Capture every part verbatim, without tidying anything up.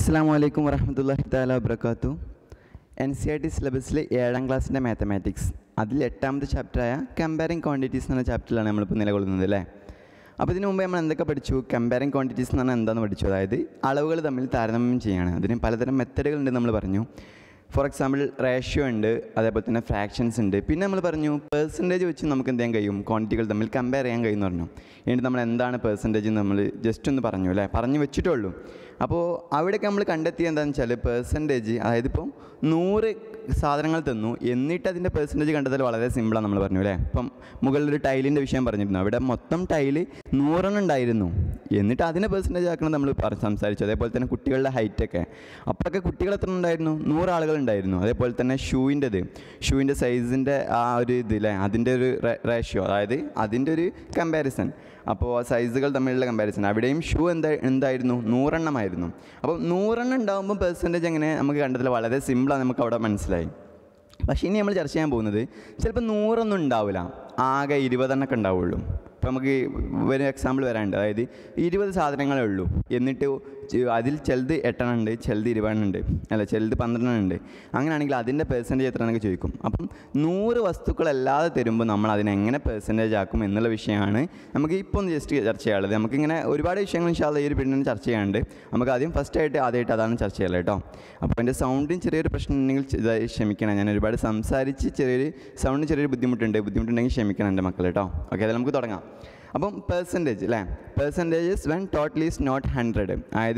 അസ്സലാമു അലൈക്കും വറഹ്മത്തുള്ളാഹി തആല വബറകാതുഹു. എൻ സി ആർ ടി സിലബസിലെ ഏഴാം ക്ലാസ്സിൻ്റെ മാത്തമാറ്റിക്സ് അതിൽ എട്ടാമത്തെ ചാപ്റ്ററായ കമ്പയറിംഗ് ക്വാണ്ടിറ്റീസ് എന്ന ചാപ്റ്ററിലാണ് നമ്മളിപ്പോൾ നിലകൊള്ളുന്നത് അല്ലേ. അപ്പോൾ ഇതിനു മുമ്പ് നമ്മൾ എന്തൊക്കെ പഠിച്ചു? കമ്പയറിംഗ് ക്വാണ്ടിറ്റീസ് എന്ന് പറഞ്ഞാൽ എന്താണെന്ന് പഠിച്ചു. അതായത് അളവുകൾ തമ്മിൽ താരതമ്യം ചെയ്യാണ്. അതിന് പലതരം മെത്തഡുകളുണ്ട് നമ്മൾ പറഞ്ഞു. ഫോർ എക്സാമ്പിൾ റേഷ്യോ ഉണ്ട്, അതേപോലെ തന്നെ ഫ്രാക്ഷൻസ് ഉണ്ട്. പിന്നെ നമ്മൾ പറഞ്ഞു പെർസെൻറ്റേജ് വെച്ച് നമുക്ക് എന്ത് ചെയ്യാൻ കഴിയും, ക്വാണ്ടിറ്റികൾ തമ്മിൽ കമ്പയർ ചെയ്യാൻ കഴിയുമെന്ന് പറഞ്ഞു. എന്നിട്ട് നമ്മൾ എന്താണ് പെർസെൻറ്റേജ് എന്ന് നമ്മൾ ജസ്റ്റ് ഒന്ന് പറഞ്ഞു അല്ലേ, പറഞ്ഞു വെച്ചിട്ടേ ഉള്ളൂ. അപ്പോൾ അവിടെയൊക്കെ നമ്മൾ കണ്ടെത്തിയത് എന്താണെന്ന് വെച്ചാൽ പെർസെൻറ്റേജ്, അതായത് ഇപ്പം നൂറ് സാധനങ്ങൾ തന്നു എന്നിട്ട് അതിൻ്റെ പെർസെൻറ്റേജ് കണ്ടെത്തൽ വളരെ സിമ്പിളാണ് നമ്മൾ പറഞ്ഞു അല്ലേ. ഇപ്പം മുകളിലൊരു ടൈലിൻ്റെ വിഷയം പറഞ്ഞിരുന്നു. അവിടെ മൊത്തം ടൈല് നൂറെണ്ണം ഉണ്ടായിരുന്നു, എന്നിട്ട് അതിനെ പെർസെൻറ്റേജ് ആക്കണം നമ്മൾ സംസാരിച്ചു. അതേപോലെ തന്നെ കുട്ടികളുടെ ഹൈറ്റൊക്കെ, അപ്പോഴൊക്കെ കുട്ടികൾ എത്ര ഉണ്ടായിരുന്നു? നൂറാളുകൾ ഉണ്ടായിരുന്നു. അതേപോലെ തന്നെ ഷൂവിൻ്റെത്, ഷൂവിൻ്റെ സൈസിൻ്റെ ആ ഒരു ഇതില്ലേ, അതിൻ്റെ ഒരു റേഷ്യോ, അതായത് അതിൻ്റെ ഒരു കമ്പാരിസൺ. അപ്പോൾ സൈസുകൾ തമ്മിലുള്ള കമ്പാരിസൺ, അവിടെയും ഷൂ എന്താ എന്തായിരുന്നു നൂറെണ്ണമായിരുന്നു. അപ്പോൾ നൂറെണ്ണം ഉണ്ടാകുമ്പോൾ പെർസെൻറ്റേജ് എങ്ങനെ നമുക്ക് കണ്ടെത്തില്ല, വളരെ സിമ്പിളാണ്, നമുക്ക് അവിടെ മനസ്സിലായി. പക്ഷേ ഇനി നമ്മൾ ചർച്ച ചെയ്യാൻ പോകുന്നത് ചിലപ്പോൾ നൂറൊന്നും ഉണ്ടാവില്ല, ആകെ ഇരുപതെണ്ണൊക്കെ ഉണ്ടാവുള്ളൂ. ഇപ്പോൾ നമുക്ക് ഒരു എക്സാമ്പിൾ വരാനുണ്ട്. അതായത് ഇരുപത് സാധനങ്ങളേ ഉള്ളൂ, എന്നിട്ട് അതിൽ ചിലത് എട്ടെണ്ണം ഉണ്ട്, ചിലത് ഇരുപതെണ്ണം ഉണ്ട്, അല്ല ചിലത് പന്ത്രണ്ടെണ്ണം ഉണ്ട്. അങ്ങനെയാണെങ്കിൽ അതിൻ്റെ പെർസെൻറ്റേജ് എത്രയാണെന്നൊക്കെ ചോദിക്കും. അപ്പം നൂറ് വസ്തുക്കളല്ലാതെ തരുമ്പോൾ നമ്മൾ അതിനെങ്ങനെ പെർസെൻറ്റേജ് ആക്കും എന്നുള്ള വിഷയമാണ് നമുക്ക് ഇപ്പോൾ ഒന്ന് ജസ്റ്റ് ചർച്ച ചെയ്യാനുള്ളത്. നമുക്കിങ്ങനെ ഒരുപാട് വിഷയങ്ങൾ ഇൻഷാല്ലാ ഈ ഒരു പിന്നീട് ചർച്ച ചെയ്യാനുണ്ട്. നമുക്ക് ആദ്യം ഫസ്റ്റ് ആയിട്ട് ആദ്യമായിട്ട് അതാണ് ചർച്ച ചെയ്യാനുള്ളത് കേട്ടോ. അപ്പോൾ എൻ്റെ സൗണ്ടിന് ചെറിയൊരു പ്രശ്നം ഉണ്ടെങ്കിൽ ക്ഷമിക്കണം, ഞാൻ ഒരുപാട് സംസാരിച്ച് ചെറിയൊരു സൗണ്ടിന് ചെറിയൊരു ബുദ്ധിമുട്ടുണ്ട് ബുദ്ധിമുട്ടുണ്ടെങ്കിൽ ക്ഷമിക്കണം എൻ്റെ മക്കൾ കേട്ടോ. ഓക്കെ, അതിൽ നമുക്ക് തുടങ്ങാം. അപ്പം പെർസെൻറ്റേജ് അല്ലേ, percentages when total is not hundred, അതായത്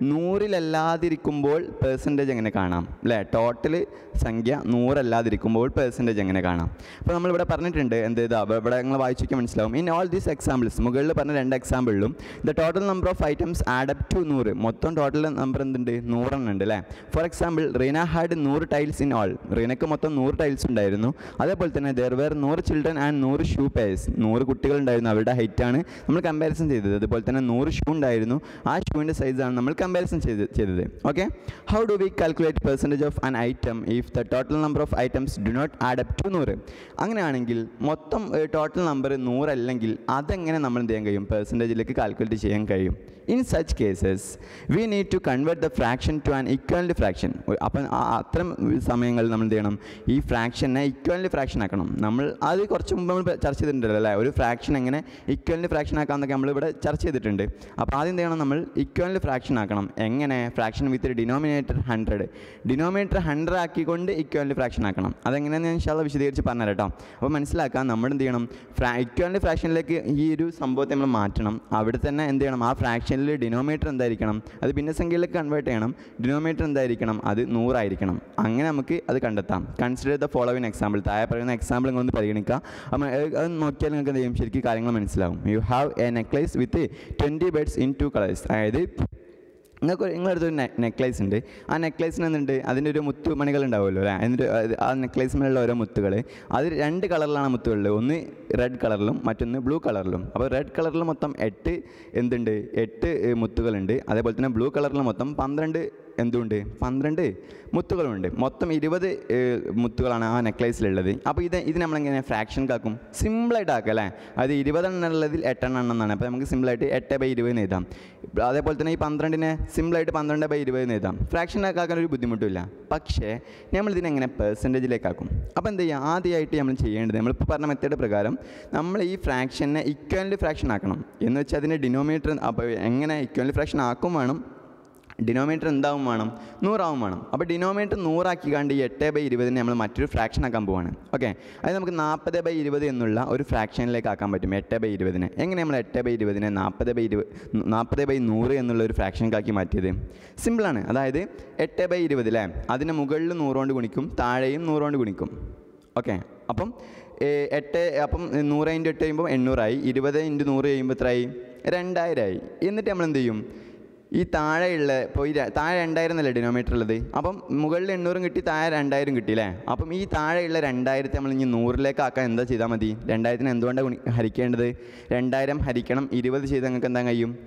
നൂറിലല്ലാതിരിക്കുമ്പോൾ പെർസെൻറ്റേജ് എങ്ങനെ കാണാം അല്ലേ. ടോട്ടൽ സംഖ്യ നൂറല്ലാതിരിക്കുമ്പോൾ പെർസെൻറ്റേജ് എങ്ങനെ കാണാം. അപ്പോൾ നമ്മളിവിടെ പറഞ്ഞിട്ടുണ്ട് എന്ത് ചെയ്താൽ ഇവിടെ നിങ്ങൾ വായിച്ചൊക്കെ മനസ്സിലാവും. ഇൻ ഓൾ ദീസ് എക്സാമ്പിൾസ്, മുകളിൽ പറഞ്ഞ രണ്ട് എക്സാമ്പിളിലും the total number of items add up to നൂറ്, മൊത്തം ടോട്ടൽ നമ്പർ എന്തുണ്ട്, നൂറെണ്ണം ഉണ്ട് അല്ലേ. ഫോർ എക്സാമ്പിൾ റീന ഹാഡ് നൂറ് ടൈൽസ് ഇൻ ഓൾ, റീനയ്ക്ക് മൊത്തം നൂറ് ടൈൽസ് ഉണ്ടായിരുന്നു. അതേപോലെ തന്നെ ദർ വേർ നൂറ് ചിൽഡ്രൻ ആൻഡ് നൂറ് ഷൂ പേഴ്സ്, നൂറ് കുട്ടികളുണ്ടായിരുന്നു, അവരുടെ ഹൈറ്റാണ് നമ്മൾ കമ്പാരിസൺ ചെയ്തത്. അതുപോലെ തന്നെ നൂറ് ഷൂ ഉണ്ടായിരുന്നു, ആ ഷൂവിൻ്റെ സൈസാണ് നമ്മൾ കമ്പാരിസൺ ചെയ്ത് ചെയ്തത് okay. How do we calculate percentage of an item if the total number of items do not add up to നൂറ്? അങ്ങനെയാണെങ്കിൽ മൊത്തം ടോട്ടൽ നമ്പർ നൂറല്ലെങ്കിൽ അതെങ്ങനെ നമ്മൾ എന്ത് ചെയ്യാൻ കഴിയും, പെർസെൻറ്റേജിലേക്ക് കാൽക്കുലേറ്റ് ചെയ്യാൻ കഴിയും. In such cases we need to convert the fraction to an equivalent fraction. അപ്പം അത്തരം സമയങ്ങളിൽ നമ്മൾ എന്ത് ചെയ്യണം, ഈ ഫ്രാക്ഷനെ ഇക്വലൻ്റ് ഫ്രാക്ഷൻ ആക്കണം. നമ്മൾ അത് കുറച്ച് മുമ്പ് നമ്മൾ ചർച്ച ചെയ്തിട്ടുണ്ടല്ലോ അല്ലേ, ഒരു ഫ്രാക്ഷൻ എങ്ങനെ ഇക്വലൻ്റ് ഫ്രാക്ഷൻ ആക്കാമെന്നൊക്കെ നമ്മളിവിടെ ചർച്ച ചെയ്തിട്ടുണ്ട്. അപ്പോൾ ആദ്യം എന്ത് ചെയ്യണം, നമ്മൾ ഇക്വലൻ്റ് ഫ്രാക്ഷൻ ആക്കണം. എങ്ങനെ? Fraction with denominator hundred, denominator hundred ആക്കിക്കൊണ്ട് ഇക്വലൻ്റ് ഫ്രാക്ഷൻ ആക്കണം. അതെങ്ങനെയാണെന്ന് ഞാൻ ഇൻഷാല്ലാ വിശദീകരിച്ച് പറഞ്ഞുതരാം കേട്ടോ. അപ്പോൾ മനസ്സിലാക്കാം, നമ്മൾ എന്ത് ചെയ്യണം, ഫ്രാ ഇക്വലൻ്റ് ഫ്രാക്ഷനിലേക്ക് ഈ ഒരു സംഭവത്തെ നമ്മൾ മാറ്റണം. അവിടെ തന്നെ എന്ത് ചെയ്യണം, ആ ഫ്രാക്ഷനിൽ ഡിനോമിനേറ്റർ എന്തായിരിക്കണം, അത് ഭിന്നസംഖ്യയിലേക്ക് കൺവേർട്ട് ചെയ്യണം. ഡിനോമിനേറ്റർ എന്തായിരിക്കണം, അത് നൂറായിരിക്കണം. അങ്ങനെ നമുക്ക് അത് കണ്ടെത്താം. കൺസിഡർ ദ ഫോളോവിങ് എക്സാമ്പിൾ, താഴെ പറയുന്ന എക്സാമ്പിൾ നിങ്ങളൊന്ന് പരിഗണിക്കുക. അപ്പം അത് നോക്കിയാൽ നിങ്ങൾക്ക് എന്ത് ചെയ്യും, ശരിക്കും കാര്യങ്ങൾ മനസ്സിലാവും. You have a necklace with twenty beads in two colours, അതായത് നിങ്ങൾക്ക് നിങ്ങളടുത്തൊരു നെ നെക്ലേസ് ഉണ്ട്. ആ നെക്ലേസിന് എന്തുണ്ട്, അതിൻ്റെ ഒരു മുത്തു മണികൾ ഉണ്ടാവുമല്ലോ അല്ലേ. അതിൻ്റെ ആ നെക്ലേസിലുള്ള ഓരോ മുത്തുകൾ, അത് രണ്ട് കളറിലാണ് മുത്തുകളുള്ളത്. ഒന്ന് റെഡ് കളറിലും മറ്റൊന്ന് ബ്ലൂ കളറിലും. അപ്പോൾ റെഡ് കളറിൽ മൊത്തം എട്ട് എന്തുണ്ട്, എട്ട് മുത്തുകളുണ്ട്. അതേപോലെ തന്നെ ബ്ലൂ കളറിൽ മൊത്തം പന്ത്രണ്ട് എന്തുണ്ട്, പന്ത്രണ്ട് മുത്തുകളുണ്ട്. മൊത്തം ഇരുപത് മുത്തുകളാണ് ആ നെക്ലേസിലുള്ളത്. അപ്പോൾ ഇത് ഇത് നമ്മളെങ്ങനെ ഫ്രാക്ഷൻ ആക്കും, സിമ്പിളായിട്ട് ആക്കുക അല്ലേ. അത് ഇരുപതെണ്ണം ഉള്ളതിൽ എട്ടെണ്ണം എന്നാണ്. അപ്പോൾ നമുക്ക് സിമ്പിളായിട്ട് എട്ട് ബൈ ഇരുപത് എഴുതാം. അതേപോലെ തന്നെ ഈ പന്ത്രണ്ടിനെ സിമ്പിളായിട്ട് പന്ത്രണ്ട് ബൈ ഇരുപത് എഴുതാം. ഫ്രാക്ഷൻ ആക്കാൻ ഒരു ബുദ്ധിമുട്ടില്ല. പക്ഷേ നമ്മളിതിനെങ്ങനെ പെർസെൻറ്റേജിലേക്കാക്കും. അപ്പോൾ എന്ത് ചെയ്യുക, ആദ്യമായിട്ട് നമ്മൾ ചെയ്യേണ്ടത്, നമ്മളിപ്പോൾ പറഞ്ഞ മെത്തേഡ് പ്രകാരം നമ്മൾ ഈ ഫ്രാക്ഷനെ ഇക്വലൻ്റ് ഫ്രാക്ഷൻ ആക്കണം. എന്ന് വെച്ചാൽ അതിൻ്റെ ഡിനോമിനേറ്റർ, അപ്പോൾ എങ്ങനെ ഇക്വലൻ്റ് ഫ്രാക്ഷൻ ആക്കും വേണം, ഡിനോമിനേറ്റർ എന്താവും വേണം, നൂറാവും വേണം. അപ്പോൾ ഡിനോമിനേറ്റർ നൂറാക്കി കണ്ട് ഈ എട്ട് ബൈ ഇരുപതിനെ നമ്മൾ മറ്റൊരു ഫ്രാക്ഷൻ ആക്കാൻ പോവാണ്. ഓക്കെ, അത് നമുക്ക് നാൽപ്പത് ബൈ ഇരുപത് എന്നുള്ള ഒരു ഫ്രാക്ഷനിലേക്ക് ആക്കാൻ പറ്റും. എട്ട് ബൈ ഇരുപതിനെ എങ്ങനെ നമ്മൾ എട്ട് ബൈ ഇരുപതിനെ നാൽപ്പത് ബൈ ഇരുപത് നാൽപ്പത് ബൈ നൂറ് എന്നുള്ള ഒരു ഫ്രാക്ഷനിലേക്കാക്കി മാറ്റിയത്? സിമ്പിളാണ്. അതായത് എട്ട് ബൈ ഇരുപത് അല്ലേ, അതിന് മുകളിൽ നൂറുകൊണ്ട് ഗുണിക്കും, താഴെയും നൂറുകൊണ്ട് ഗുണിക്കും. ഓക്കെ, അപ്പം എട്ട് അപ്പം നൂറ് ഇൻറ്റു എട്ട് കഴിയുമ്പോൾ എണ്ണൂറായി, ഇരുപത് ഇൻറ്റു നൂറ് കഴിയുമ്പോൾ എത്രയായി, രണ്ടായിരമായി. എന്നിട്ട് നമ്മൾ എന്ത് ചെയ്യും, ഈ താഴെയുള്ള ഇപ്പോൾ ഈ താഴെ രണ്ടായിരം എന്നല്ലേ ഡിനോമിനേറ്റർ ഉള്ളത്, അപ്പം മുകളിൽ എണ്ണൂറും കിട്ടി, താഴെ രണ്ടായിരം കിട്ടി അല്ലേ. അപ്പം ഈ താഴെയുള്ള രണ്ടായിരത്തി നമ്മൾ ഇനി നൂറിലേക്ക് ആക്കാൻ എന്താ ചെയ്താൽ മതി, രണ്ടായിരത്തിന് എന്തുകൊണ്ടാണ് ഹരിക്കേണ്ടത്, രണ്ടായിരം ഹരിക്കണം ഇരുപത് ചെയ്ത് നിങ്ങൾക്ക് എന്താ കഴിയും,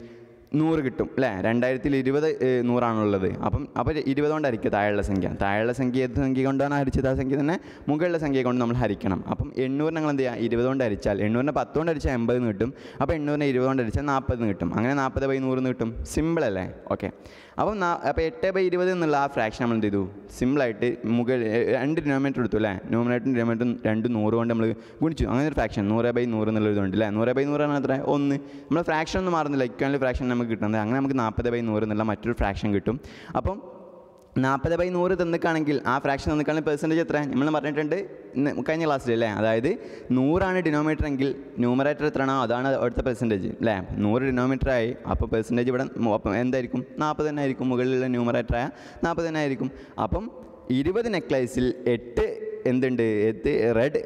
നൂറ് കിട്ടും അല്ലേ. രണ്ടായിരത്തിൽ ഇരുപത് നൂറാണുള്ളത്. അപ്പം അപ്പോൾ ഇരുപത് കൊണ്ടായിരിക്കും താഴെയുള്ള സംഖ്യ. താഴെയുള്ള സംഖ്യ ഏത് സംഖ്യ കൊണ്ടാണ് ഹരിച്ചത് ആ സംഖ്യ തന്നെ മുകളിലുള്ള സംഖ്യ കൊണ്ട് നമ്മൾ ഹരിക്കണം. അപ്പം എണ്ണൂറിന് ഞങ്ങൾ എന്ത് ചെയ്യുക, ഇരുപത് കൊണ്ട് ഹരിച്ചാൽ എണ്ണൂറിനെ പത്ത് കൊണ്ട് ഹരിച്ചാൽ എൺപത് എന്ന് കിട്ടും. അപ്പോൾ എണ്ണൂറിനെ ഇരുപത് കൊണ്ട് ഹരിച്ചാൽ നാൽപ്പത് എന്ന് കിട്ടും. അങ്ങനെ നാൽപ്പത് ബൈ നൂറ് എന്ന് കിട്ടും. സിമ്പിൾ അല്ലേ? ഓക്കെ. അപ്പം അപ്പോൾ എട്ട് ബൈ ഇരുപത് എന്നുള്ള ആ ഫ്രാക്ഷൻ നമ്മൾ എന്ത് ചെയ്തു, സിമ്പിളായിട്ട് മുകളിൽ രണ്ട് ഡിനോമിനേറ്റർ എടുത്തു അല്ലേ. ന്യൂമിനേറ്ററും ഡിനോമിനേറ്ററും രണ്ട് നൂറ് കൊണ്ട് നമ്മൾ ഗുണിച്ചു. അങ്ങനെ ഒരു ഫ്രാക്ഷൻ നൂറ് ബൈ നൂറ് എന്നുള്ളതുകൊണ്ട് അല്ലേ. നൂറ് ബൈ നൂറാണ് എത്ര, ഒന്ന്. നമ്മൾ ഫ്രാക്ഷൻ ഒന്നും മാറുന്നില്ല, ഇക്വാലൻ്റ് ഫ്രാക്ഷൻ നമുക്ക് കിട്ടുന്നത്. അങ്ങനെ നമുക്ക് നാൽപ്പത് ബൈ നൂറ് എന്നുള്ള മറ്റൊരു ഫ്രാക്ഷൻ കിട്ടും. അപ്പം നാൽപ്പത് ബൈ നൂറ് തന്നിക്കാണെങ്കിൽ ആ ഫ്രാക്ഷൻ തന്നിക്കാണെങ്കിൽ പെർസെൻറ്റേജ് എത്ര നമ്മൾ പറഞ്ഞിട്ടുണ്ട് കഴിഞ്ഞ ക്ലാസ്സിൽ അല്ലേ. അതായത് നൂറാണ് ഡിനോമിനേറ്റർ എങ്കിൽ ന്യൂമറേറ്റർ എത്രയാണോ അതാണ് അവിടുത്തെ പെർസെൻറ്റേജ് അല്ലേ. നൂറ് ഡിനോമിനേറ്ററായി അപ്പോൾ പെർസെൻറ്റേജ് ഇവിടെ എന്തായിരിക്കും, നാൽപ്പത് തന്നെ ആയിരിക്കും. മുകളിലുള്ള ന്യൂമറേറ്ററായ നാൽപ്പത് തന്നെ ആയിരിക്കും. അപ്പം ഇരുപത് നെക്ലൈസിൽ എട്ട് എന്തുണ്ട്, എത്ത് റെഡ്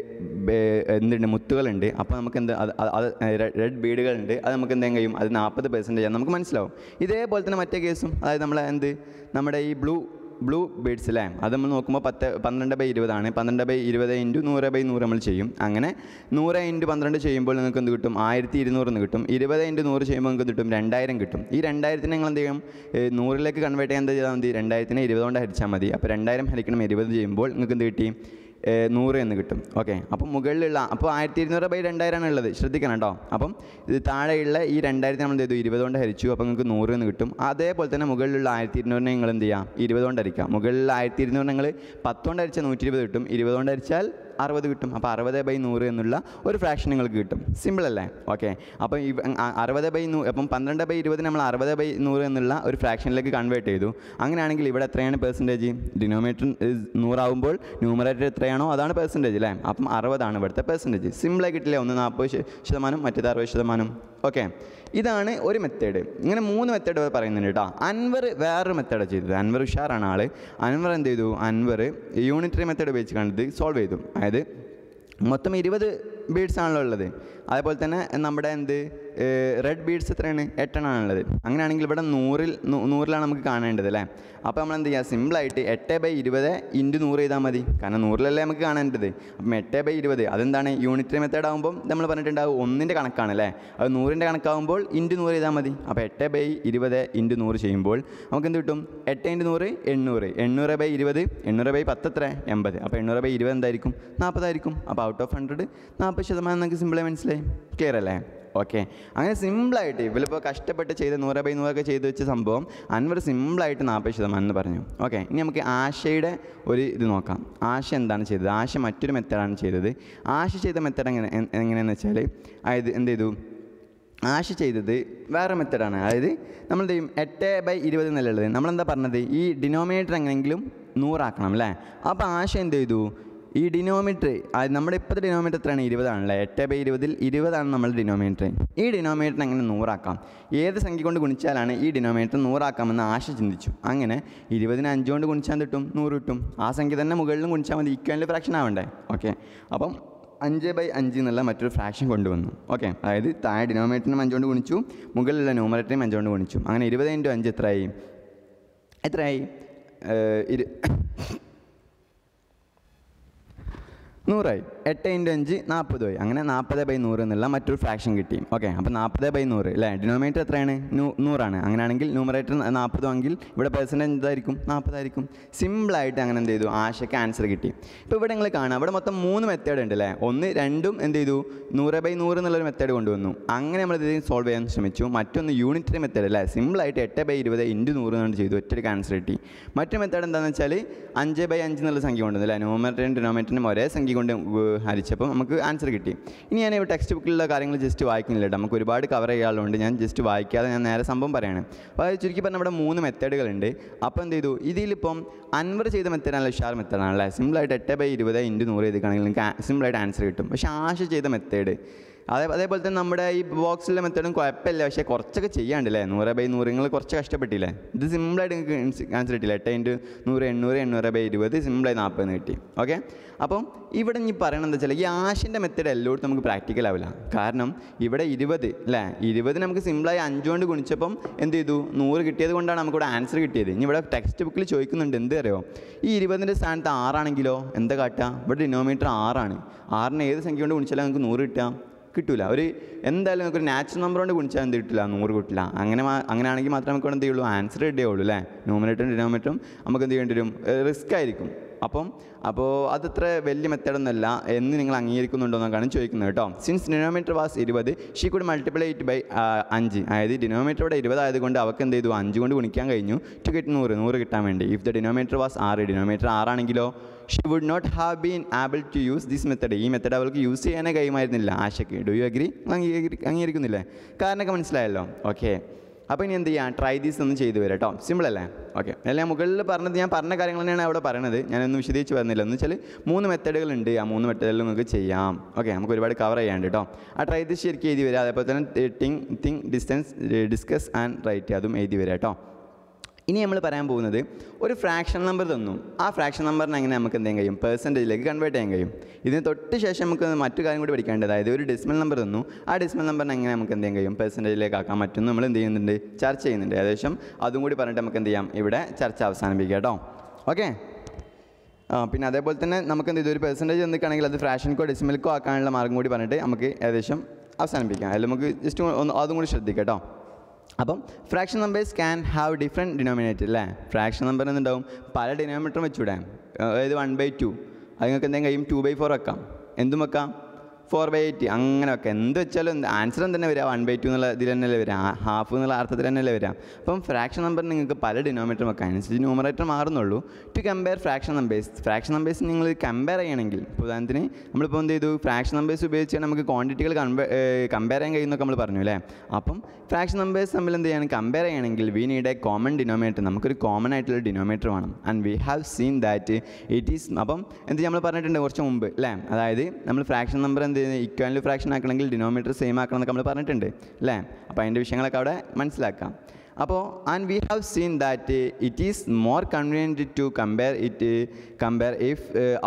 എന്തുണ്ട് മുത്തുകളുണ്ട്. അപ്പോൾ നമുക്ക് എന്ത് അത് റെഡ് ബീഡുകളുണ്ട്. അത് നമുക്ക് എന്തെങ്കിലും കഴിയും, അത് നാൽപ്പത് പെർസെൻറ്റേജ് ആണ് നമുക്ക് മനസ്സിലാവും. ഇതേപോലെ തന്നെ മറ്റേ കേസും, അതായത് നമ്മളെ എന്ത് നമ്മുടെ ഈ ബ്ലൂ ബ്ലൂ ബീഡ്സ് അല്ലേ, അത് നമ്മൾ നോക്കുമ്പോൾ പത്ത് പന്ത്രണ്ട് ബൈ ഇരുപതാണ്. പന്ത്രണ്ട് ബൈ ഇരുപത് ഇൻറ്റു നൂറ് ബൈ നൂറ് നമ്മൾ ചെയ്യും. അങ്ങനെ നൂറ് ഇൻറ്റു പന്ത്രണ്ട് ചെയ്യുമ്പോൾ നിങ്ങൾക്ക് എന്ത് കിട്ടും, ആയിരത്തി ഇരുന്നൂറ് കിട്ടും. ഇരുപത് ഇൻറ്റു നൂറ് ചെയ്യുമ്പോൾ നിങ്ങൾക്ക് കിട്ടും രണ്ടായിരം കിട്ടും. ഈ രണ്ടായിരത്തിന് നിങ്ങൾ എന്ത് ചെയ്യും, നൂറിലേക്ക് കൺവേർട്ട് ചെയ്യാൻ എന്താ ചെയ്താൽ മതി, രണ്ടായിരത്തിന് ഇരുപത് കൊണ്ട് ഹരിച്ചാൽ മതി. അപ്പോൾ രണ്ടായിരം ഹരിക്കണം ഇരുപത് ചെയ്യുമ്പോൾ നിങ്ങൾക്ക് എന്ത് കിട്ടി, നൂറ് എന്ന് കിട്ടും. ഓക്കെ. അപ്പം മുകളിലുള്ള അപ്പോൾ ആയിരത്തി ഇരുന്നൂറ് ബൈ രണ്ടായിരമാണ് ഉള്ളത്, ശ്രദ്ധിക്കണം കേട്ടോ. അപ്പം ഇത് താഴെയുള്ള ഈ രണ്ടായിരത്തി നമ്മൾ എന്ത് ചെയ്തു, ഇരുപത് കൊണ്ട് ഹരിച്ചു. അപ്പോൾ നിങ്ങൾക്ക് നൂറ് എന്ന് കിട്ടും. അതേപോലെ തന്നെ മുകളിലുള്ള ആയിരത്തി ഇരുന്നൂറിനെ നിങ്ങൾ എന്ത് ചെയ്യാം, ഇരുപത് കൊണ്ട് ഹരിക്കാം. മുകളിലുള്ള ആയിരത്തി ഇരുന്നൂറ് നിങ്ങൾ പത്ത് കൊണ്ട് ഹരിച്ചാൽ നൂറ്റി ഇരുപത് കിട്ടും. ഇരുപത് കൊണ്ട് ഹരിച്ചാൽ അറുപത് കിട്ടും. അപ്പോൾ അറുപത് ബൈ നൂറ് എന്നുള്ള ഒരു ഫ്രാക്ഷൻ നിങ്ങൾക്ക് കിട്ടും. സിമ്പിൾ അല്ലേ? ഓക്കെ. അപ്പം ഈ അറുപത് ബൈ നൂ അപ്പം പന്ത്രണ്ട് ബൈ ഇരുപത് നമ്മൾ അറുപത് ബൈ നൂറ് എന്നുള്ള ഒരു ഫ്രാക്ഷനിലേക്ക് കൺവേർട്ട് ചെയ്തു. അങ്ങനെയാണെങ്കിൽ ഇവിടെ എത്രയാണ് പെർസെൻറ്റേജ്, ഡിനോമിനേറ്റർ നൂറാവുമ്പോൾ ന്യൂമറേറ്റർ എത്രയാണോ അതാണ് പെർസെൻറ്റേജ് അല്ലേ. അപ്പം അറുപതാണ് ഇവിടുത്തെ പെർസെൻറ്റേജ്. സിമ്പിളായി കിട്ടില്ലേ, ഒന്ന് നാൽപ്പത് ശതമാനം മറ്റേത് അറുപത് ശതമാനം. ഓക്കെ. ഇതാണ് ഒരു മെത്തേഡ്. ഇങ്ങനെ മൂന്ന് മെത്തേഡ് പറയുന്നുണ്ട് കേട്ടോ. അൻവർ വേറൊരു മെത്തേഡ് ചെയ്തത്. അൻവർ ഉഷാറാണ് ആൾ. അൻവർ എന്ത് ചെയ്തു, അൻവർ യൂണിറ്ററി മെത്തേഡ് ഉപയോഗിച്ച് കണ്ടത് സോൾവ് ചെയ്തു. അതായത് മൊത്തം ഇരുപത് ബീഡ്സ് ആണല്ലോ ഉള്ളത്. അതേപോലെ തന്നെ നമ്മുടെ എന്ത് റെഡ് ബീഡ്സ് എത്രയാണ്, എട്ടെണ്ണാണുള്ളത്. അങ്ങനെയാണെങ്കിൽ ഇവിടെ നൂറിൽ നൂറിലാണ് നമുക്ക് കാണേണ്ടത് അല്ലേ. അപ്പോൾ നമ്മൾ എന്ത് ചെയ്യുക, സിമ്പിളായിട്ട് എട്ട് ബൈ ഇരുപത് ഇൻറ്റു നൂറ് ചെയ്താൽ മതി. കാരണം നൂറിലല്ലേ നമുക്ക് കാണേണ്ടത്. അപ്പം എട്ട് ബൈ ഇരുപത് അതെന്താണ്, യൂണിറ്ററി മെത്തേഡ് ആകുമ്പോൾ നമ്മൾ പറഞ്ഞിട്ടുണ്ടാവും ഒന്നിൻ്റെ കണക്കാണ് അല്ലേ. അത് നൂറിൻ്റെ കണക്കാകുമ്പോൾ ഇൻറ്റു നൂറ് ചെയ്താൽ മതി. അപ്പോൾ എട്ട് ബൈ ഇരുപത് ഇൻറ്റു നൂറ് ചെയ്യുമ്പോൾ നമുക്ക് എന്ത് കിട്ടും, എട്ട് ഇൻറ്റു നൂറ് എണ്ണൂറ്. എണ്ണൂറ് ബൈ ഇരുപത്, എണ്ണൂറ് ബൈ പത്ത് എത്ര, എൺപത്. അപ്പോൾ എണ്ണൂറ് ബൈ ഇരുപത് എന്തായിരിക്കും, നാൽപ്പതായിരിക്കും. അപ്പോൾ ഔട്ട് ഓഫ് ഹൺഡ്രഡ് നാൽപ്പത് ശതമാനം നമുക്ക് സിമ്പിളായി മനസ്സിലായി. ക്ലിയർ അല്ലേ? ഓക്കെ. അങ്ങനെ സിമ്പിളായിട്ട് ഇവരിപ്പോൾ കഷ്ടപ്പെട്ട് ചെയ്ത് നൂറ് ബൈ നൂറൊക്കെ ചെയ്ത് വെച്ച സംഭവം അൻവർ സിമ്പിളായിട്ട് നാൽപ്പത് ശതമാനം എന്ന് പറഞ്ഞു. ഓക്കെ. ഇനി നമുക്ക് ആശയുടെ ഒരു ഇത് നോക്കാം. ആശ എന്താണ് ചെയ്തത്, ആശ മറ്റൊരു മെത്തേഡാണ് ചെയ്തത്. ആശ ചെയ്ത മെത്തേഡ് എങ്ങനെ എങ്ങനെയാണെന്ന് വെച്ചാൽ, അതായത് എന്ത് ചെയ്തു, ആശ ചെയ്തത് വേറെ മെത്തേഡാണ്. അതായത് നമ്മൾ എന്ത് ചെയ്യും, എട്ട് ബൈ ഇരുപത് എന്നുള്ളത് നമ്മളെന്താ പറഞ്ഞത്, ഈ ഡിനോമിനേറ്റർ എങ്ങനെയെങ്കിലും നൂറാക്കണം അല്ലേ. അപ്പോൾ ആശ എന്ത് ചെയ്തു, ഈ ഡിനോമിനേറ്റർ നമ്മുടെ ഇപ്പോഴത്തെ ഡിനോമിനേറ്റർ എത്രയാണ്, ഇരുപതാണല്ലേ. എട്ട് ബൈ ഇരുപതിൽ ഇരുപതാണ് നമ്മുടെ ഡിനോമിനേറ്റർ. ഈ ഡിനോമിനേറ്റർ എങ്ങനെ നൂറാക്കാം, ഏത് സംഖ്യ കൊണ്ട് ഗുണിച്ചാലാണ് ഈ ഡിനോമിനേറ്റർ നൂറാക്കാമെന്ന് ആശ ചിന്തിച്ചു. അങ്ങനെ ഇരുപതിന് അഞ്ച് കൊണ്ട് ഗുണിച്ചാൽ കിട്ടും, നൂറ് കിട്ടും. ആ സംഖ്യ തന്നെ മുകളിലും ഗുണിച്ചാൽ മതി, ഈക്വൽ ഫ്രാക്ഷൻ ആവണ്ടേ. ഓക്കെ. അപ്പം അഞ്ച് ബൈ അഞ്ച് എന്നുള്ള മറ്റൊരു ഫ്രാക്ഷൻ കൊണ്ടുവന്നു. ഓക്കെ. അതായത് താഴെ ഡിനോമിനേറ്ററിനും അഞ്ചുകൊണ്ട് ഗുണിച്ചു, മുകളിലുള്ള ന്യൂമറേറ്ററിനും അഞ്ചുകൊണ്ട് ഗുണിച്ചു. അങ്ങനെ ഇരുപത് ഇൻറ്റു അഞ്ച് എത്രയായി, എത്രയായി ഇരു നൂറായി. എട്ട് ഇൻറ്റു അഞ്ച് നാൽപ്പതുമായി. അങ്ങനെ നാൽപ്പത് ബൈ നൂറ് എന്നുള്ള മറ്റൊരു ഫ്രാക്ഷൻ കിട്ടി. ഓക്കെ. അപ്പോൾ നാൽപ്പത് ബൈ നൂറ് അല്ലേ. ഡിനോമിനേറ്റർ എത്രയാണ്, നൂ നൂറാണ്. അങ്ങനെയാണെങ്കിൽ ന്യൂമറേറ്റർ നാൽപ്പതുമെങ്കിൽ ഇവിടെ പെർസെൻറ്റേജ് എന്തായിരിക്കും, നാൽപ്പതായിരിക്കും. സിമ്പിളായിട്ട് അങ്ങനെ എന്ത് ചെയ്തു, ആശയ്ക്ക് ആൻസർ കിട്ടി. ഇപ്പോൾ ഇവിടെ നിങ്ങൾ കാണാം, ഇവിടെ മൊത്തം മൂന്ന് മെത്തേഡ് ഉണ്ട് അല്ലേ. ഒന്ന് രണ്ടും എന്ത് ചെയ്തു, നൂറ് ബൈ നൂറ് എന്നുള്ളൊരു മെത്തേഡ് കൊണ്ടുവന്നു. അങ്ങനെ നമ്മൾ ഇത് സോൾവ് ചെയ്യാൻ ശ്രമിച്ചു. മറ്റൊന്ന് യൂണിറ്ററി മെത്തേഡ് അല്ലേ, സിമ്പിളായിട്ട് എട്ട് ബൈ ഇരുപത് ഇൻറ്റു നൂറ് എന്നാണ് ചെയ്തു, ഒറ്റയ്ക്ക് ആൻസർ കിട്ടി. മറ്റൊരു മെത്തേഡ് എന്താണെന്ന് വെച്ചാൽ അഞ്ച് ബൈ അഞ്ച് എന്നുള്ള സംഖ്യ കൊണ്ടുവന്നു അല്ലേ. ന്യൂമറേറ്ററിനും ഡിനോമിനേറ്ററിനും ഒരേ സംഖ്യ കൊണ്ട് ഹരിച്ചപ്പോൾ നമുക്ക് ആൻസർ കിട്ടി. ഇനി ഞാൻ ഇവിടെ ടെക്സ്റ്റ് ബുക്കിലുള്ള കാര്യങ്ങൾ ജസ്റ്റ് വായിക്കുന്നില്ല കേട്ടോ, നമുക്ക് ഒരുപാട് കവർ ചെയ്യാനുള്ളതുകൊണ്ട് ഞാൻ ജസ്റ്റ് വായിക്കാതെ ഞാൻ നേരെ സംഭവം പറയാണ്. അപ്പോൾ അത് ചുരുക്കി പറഞ്ഞാൽ ഇവിടെ മൂന്ന് മെത്തേഡുകളുണ്ട്. അപ്പോൾ എന്ത് ചെയ്തു, ഇതിലിപ്പം അൻവർ ചെയ്ത മെത്തേഡാണല്ലോ ഉഷാർ മെത്തേഡാണല്ലേ. സിമ്പിളായിട്ട് എട്ട് ബൈ ഇരുപത് ഇൻറ്റു നൂറ് ചെയ്തിട്ടാണെങ്കിൽ നിങ്ങൾക്ക് സിമ്പിളായിട്ട് ആൻസർ കിട്ടും. പക്ഷേ ആശ ചെയ്ത മെത്തേഡ് അതേ അതേപോലെ തന്നെ നമ്മുടെ ഈ ബോക്സിലെ മെത്തേഡും കുഴപ്പമില്ല, പക്ഷേ കുറച്ചൊക്കെ ചെയ്യാണ്ടല്ലേ. നൂറ് ബൈ നൂറ് നിങ്ങൾ കുറച്ച് കഷ്ടപ്പെട്ടില്ലേ. ഇത് സിമ്പിളായിട്ട് നിങ്ങൾക്ക് ആൻസർ കിട്ടില്ല. എട്ട് ഇൻറ്റു നൂറ് എണ്ണൂറ് എണ്ണൂറ് ബൈ ഇരുപത് സിമ്പിളായി നാൽപ്പതെന്ന് കിട്ടി. ഓക്കെ. അപ്പം ഇവിടെ ഇനി പറയണത് എന്താ വെച്ചാൽ, ഈ ആശിൻ്റെ മെത്തേഡ് എല്ലായിടത്തും നമുക്ക് പ്രാക്ടിക്കൽ ആവില്ല. കാരണം ഇവിടെ ഇരുപത് അല്ലേ, ഇരുപത് നമുക്ക് സിമ്പിളായി അഞ്ചുകൊണ്ട് ഗുണിച്ചപ്പം എന്ത് ചെയ്തു, നൂറ് കിട്ടിയത് കൊണ്ടാണ് നമുക്കിവിടെ ആൻസർ കിട്ടിയത്. ഇനി ഇവിടെ ടെക്സ്റ്റ് ബുക്കിൽ ചോദിക്കുന്നുണ്ട് എന്ത് അറിയോ, ഈ ഇരുപതിൻ്റെ സ്ഥാനത്ത് ആറാണെങ്കിലോ എന്താ കാട്ടുക, ഇവിടെ ഡിനോമിനേറ്റർ ആറാണ്. ആറിന് ഏത് സംഖ്യ കൊണ്ട് ഗുണിച്ചാലും നമുക്ക് നൂറ് കിട്ടുക, കിട്ടില്ല. ഒരു എന്തായാലും നമുക്ക് ഒരു നാച്ചുറൽ നമ്പർ കൊണ്ട് ഗുണിച്ചാൽ എന്ത് കിട്ടില്ല, നൂറ് കിട്ടില്ല. അങ്ങനെ അങ്ങനെയാണെങ്കിൽ മാത്രമേ നമുക്ക് എന്ത് ചെയ്യുള്ളൂ, ആൻസർ കിട്ടുകയുള്ളൂ അല്ലേ. ന്യൂമറേറ്ററും ഡിനോമിനേറ്ററും നമുക്ക് എന്ത് ചെയ്യേണ്ടി വരും, റിസ്ക് ആയിരിക്കും. അപ്പം അപ്പോൾ അതത്ര വലിയ മെത്തേഡൊന്നുമല്ല എന്ന് നിങ്ങൾ അംഗീകരിക്കുന്നുണ്ടോ എന്നൊക്കെയാണ് ചോദിക്കുന്നത് കേട്ടോ. സിൻസ് ഡിനോമിനേറ്റർ വാസ് ഇരുപത് she could multiply it by അഞ്ച്. അതായത് ഡിനോമിനേറ്റർ ഇവിടെ ഇരുപത് ആയതുകൊണ്ട് അവർക്ക് എന്ത് ചെയ്തു, അഞ്ച് കൊണ്ട് ഗുണിക്കാൻ കഴിഞ്ഞു ടു ഗെറ്റ് നൂറ്, നൂറ് കിട്ടാൻ വേണ്ടി. ഇഫ് ദ ഡിനോമിനേറ്റർ വാസ് ആറ്, ഡിനോമിനേറ്റർ ആറാണെങ്കിലോ she would not have been able to use this method. ഈ മെത്തേഡ് അവൾക്ക് യൂസ് ചെയ്യാനേ കഴിയുമായിരുന്നില്ല ആശയ്ക്ക്. Do you agree? അംഗീകരി അംഗീകരിക്കുന്നില്ലേ? കാരണമൊക്കെ മനസ്സിലായല്ലോ. ഓക്കെ, അപ്പോൾ ഇനി എന്ത് ചെയ്യാം, ട്രൈ ദീസ് ഒന്ന് ചെയ്തു വരാം കേട്ടോ. സിമ്പിൾ അല്ലേ? ഓക്കെ, അല്ല മുകളിൽ പറഞ്ഞത് ഞാൻ പറഞ്ഞ കാര്യങ്ങൾ തന്നെയാണ് അവിടെ പറയണത്. ഞാനൊന്നും വിശദീകരിച്ച് പറഞ്ഞില്ല. എന്ന് വെച്ചാൽ മൂന്ന് മെത്തേഡുകളുണ്ട്, ആ മൂന്ന് മെത്തേഡിൽ നിങ്ങൾക്ക് ചെയ്യാം. ഓക്കെ, നമുക്ക് ഒരുപാട് കവർ ചെയ്യാണ്ട് കേട്ടോ. ആ ട്രൈ ദീസ് ശരിക്കും എഴുതി വരിക. അതേപോലെ തന്നെ think think distance discuss and write അതും എഴുതി വരിക കേട്ടോ. ഇനി നമ്മൾ പറയാൻ പോകുന്നത് ഒരു ഫ്രാക്ഷൻ നമ്പർ തന്നു. ആ ഫ്രാക്ഷൻ നമ്പറിനെ എങ്ങനെ നമുക്ക് എന്ത് ചെയ്യാൻ കഴിയും, പെർസെൻറ്റേജിലേക്ക് കൺവേർട്ട് ചെയ്യാൻ കഴിയും. ഇതിന് തൊട്ട് ശേഷം നമുക്ക് മറ്റു കാര്യം കൂടി പഠിക്കേണ്ടത്, അതായത് ഒരു ഡെസിമൽ നമ്പർ തന്നു. ആ ഡെസിമൽ നമ്പറിനെ എങ്ങനെ നമുക്ക് എന്ത് ചെയ്യാൻ കഴിയും, പെർസെൻറ്റേജിലേക്ക് ആക്കാൻ പറ്റും നമ്മൾ എന്ത് ചെയ്യുന്നുണ്ട്, ചർച്ച ചെയ്യുന്നുണ്ട്. ഏകദേശം അതും കൂടി പറഞ്ഞിട്ട് നമുക്ക് എന്ത് ചെയ്യാം, ഇവിടെ ചർച്ച അവസാനിപ്പിക്കാം കേട്ടോ. ഓക്കെ, ആ പിന്നെ അതേപോലെ തന്നെ നമുക്ക് എന്ത് ചെയ്തു, ഒരു പെർസെൻറ്റേജ് എന്തൊക്കെയാണെങ്കിൽ അത് ഫ്രാക്ഷൻക്കോ ഡെസിമൽക്കോ ആക്കാനുള്ള മാർഗം കൂടി പറഞ്ഞിട്ട് നമുക്ക് ഏകദേശം അവസാനിപ്പിക്കാം. അതിൽ നമുക്ക് ജസ്റ്റ് ഒന്ന് അതും കൂടി ശ്രദ്ധിക്കാം കേട്ടോ. അപ്പം fraction numbers can have different denominator അല്ലേ. ഫ്രാക്ഷൻ നമ്പർ എന്തുണ്ടാവും, പല ഡിനോമിനേറ്ററും വെച്ചുവിടാം. അതായത് വൺ ബൈ ടു, അത് നിങ്ങൾക്ക് എന്തെങ്കിലും കഴിയും ടു ബൈ ഫോർ വെക്കാം, എന്തും വെക്കാം, ഫോർ ബൈ എയ്റ്റ് അങ്ങനെ വെക്കാം. എന്ത് വെച്ചാലും ആൻസർ തന്നെ വരിക വൺ ബൈ ടു എന്നുള്ള ഇതിൽ തന്നെയല്ലേ വരിക, ഹാഫ് എന്നുള്ള അർത്ഥത്തിൽ തന്നെയല്ലേ വരിക. അപ്പം ഫ്രാക്ഷൻ നമ്പർ നിങ്ങൾക്ക് പല ഡിനോമിനേറ്റർ വെക്കാം, അതിനനുസരിച്ച് ന്യൂമറേറ്റർ മാറുന്നുള്ളൂ. To compare fraction numbers, fraction numbers നിങ്ങൾ കമ്പയർ ചെയ്യണമെങ്കിൽ, ഇപ്പോൾ ഉദാഹരണത്തിന് നമ്മളിപ്പോൾ എന്ത് ചെയ്തു, ഫ്രാക്ഷൻ നമ്പേഴ്സ് ഉപയോഗിച്ചാൽ നമുക്ക് ക്വാണ്ടിറ്റികൾ കമ്പയർ കമ്പയർ ചെയ്യാൻ കഴിയുന്നൊക്കെ നമ്മൾ പറഞ്ഞു അല്ലേ. അപ്പം ഫ്രാക്ഷൻ നമ്പേഴ്സ് തമ്മിൽ എന്ത് ചെയ്യണം, കമ്പയർ ചെയ്യണമെങ്കിൽ we need a common denominator, നമുക്കൊരു കോമൺ ആയിട്ടുള്ള ഡിനോമിനേറ്റർ വേണം. And we have seen that it is, അപ്പം എന്ത് നമ്മൾ പറഞ്ഞിട്ടുണ്ട് കുറച്ച് മുമ്പ് അല്ലേ. അതായത് നമ്മൾ ഫ്രാക്ഷൻ നമ്പർ എന്ത് ഇക്വാലിറ്റി ഫ്രാക്ഷൻ ആക്കണമെങ്കിൽ ഡിനോമിനേറ്റർ സെയിം ആക്കണം എന്നൊക്കെ നമ്മൾ പറഞ്ഞിട്ടുണ്ട് അല്ലേ. അപ്പോൾ അതിൻ്റെ വിഷയങ്ങളൊക്കെ അവിടെ മനസ്സിലാക്കാം. അപ്പോൾ and we have seen that it is more convenient to compare it compare if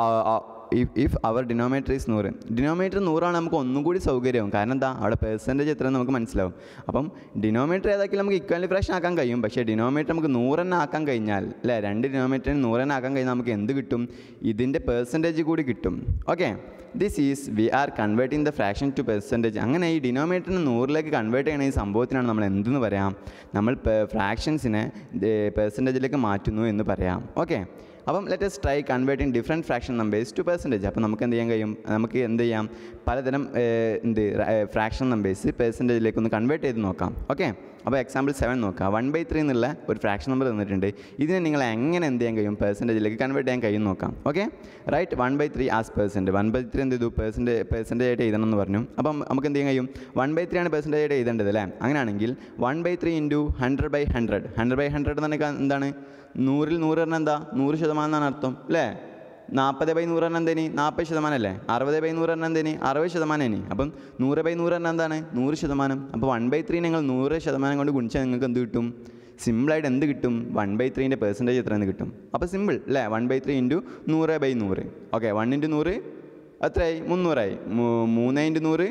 if if our denominator is നൂറ്. ഡിനോമിനേറ്റർ നൂറാണ് നമുക്ക് ഒന്നും കൂടി സൗകര്യവും. കാരണം എന്താ, അവിടെ പെർസെൻറ്റേജ് എത്രയെന്ന് നമുക്ക് മനസ്സിലാവും. അപ്പം ഡിനോമിനേറ്റർ ഏതാക്കിയാലും നമുക്ക് ഇക്വാലിറ്റി ഫ്രാക്ഷൻ ആക്കാൻ കഴിയും. പക്ഷേ ഡിനോമിനേറ്റർ നമുക്ക് നൂറെണ്ണം ആക്കാൻ കഴിഞ്ഞാൽ അല്ലേ, രണ്ട് ഡിനോമിനേറ്ററിന് നൂറെണ്ണം ആക്കാൻ കഴിഞ്ഞാൽ നമുക്ക് എന്ത് കിട്ടും, ഇതിൻ്റെ പെർസെൻറ്റേജ് കൂടി കിട്ടും. Okay, this is we are converting the fraction to percentage. അങ്ങനെ ഈ ഡിനോമിനേറ്ററിന് നൂറിലേക്ക് കൺവേർട്ട് ചെയ്യുന്ന ഈ സംഭവത്തിനാണ് നമ്മൾ എന്തെന്ന് പറയാം, നമ്മൾ ഫ്രാക്ഷൻസിനെ പെർസെൻറ്റേജിലേക്ക് മാറ്റുന്നു എന്ന് പറയാം. ഓക്കെ, അപ്പം let us try converting different fraction numbers to percentage. അപ്പോൾ നമുക്ക് എന്ത് ചെയ്യാൻ കഴിയും, നമുക്ക് എന്ത് ചെയ്യാം, പലതരം എന്ത് ഫ്രാക്ഷൻ നമ്പേഴ്സ് പെർസെൻറ്റേജിലേക്ക് ഒന്ന് കൺവേർട്ട് ചെയ്ത് നോക്കാം. ഓക്കെ, അപ്പോൾ എക്സാമ്പിൾ സെവൻ നോക്കാം. വൺ ബൈ ത്രീ എന്നുള്ള ഒരു ഫ്രാക്ഷൻ നമ്പർ തന്നിട്ടുണ്ട്. ഇതിനെ നിങ്ങൾ എങ്ങനെ എന്ത് ചെയ്യാൻ കഴിയും, പെർസെൻറ്റേജിലേക്ക് കൺവേർട്ട് ചെയ്യാൻ കഴിയും നോക്കാം. Okay, write one by three as percent. One by three എന്ത് ചെയ്തു, പെർസെൻറ്റ് പെർസെൻറ്റേജ് ആയിട്ട് എഴുതണം എന്ന് പറഞ്ഞു. അപ്പം നമുക്ക് എന്ത് ചെയ്യാൻ കഴിയും, വൺ ബൈ ത്രീ ആണ് പെർസെൻറ്റേജ് ആയിട്ട് എഴുതേണ്ടത് അല്ലേ. അങ്ങനെയാണെങ്കിൽ one by three into hundred by hundred, hundred by hundred എന്ന് പറഞ്ഞാൽ എന്താണ്, നൂറിൽ നൂറ് പറഞ്ഞാൽ എന്താ, നൂറ് ശതമാനം എന്നാണ് അർത്ഥം അല്ലേ. നാൽപ്പത് ബൈ നൂറ് പറഞ്ഞാൽ എന്തേനി, നാൽപ്പത് ശതമാനം അല്ലേ. അറുപത് ബൈ നൂറ് പറഞ്ഞാൽ എന്തേനി, അറുപത് ശതമാനം ഇനി. അപ്പം നൂറ് ബൈ നൂറ് പറഞ്ഞാൽ എന്താണ്, നൂറ് ശതമാനം. അപ്പോൾ വൺ ബൈ ത്രീ നിങ്ങൾ നൂറ് ശതമാനം കൊണ്ട് ഗുണിച്ചാൽ നിങ്ങൾക്ക് എന്ത് കിട്ടും, സിമ്പിളായിട്ട് എന്ത് കിട്ടും, വൺ ബൈ ത്രീൻ്റെ പെർസെൻറ്റേജ് എത്രയെന്ന് കിട്ടും. അപ്പോൾ സിമ്പിൾ അല്ലേ, വൺ ബൈ ത്രീ ഇൻറ്റു നൂറ് ബൈ നൂറ്. ഓക്കെ, വൺ ഇൻറ്റു നൂറ് എത്രയായി, മുന്നൂറായി. മൂന്ന് ഇൻറ്റു നൂറ്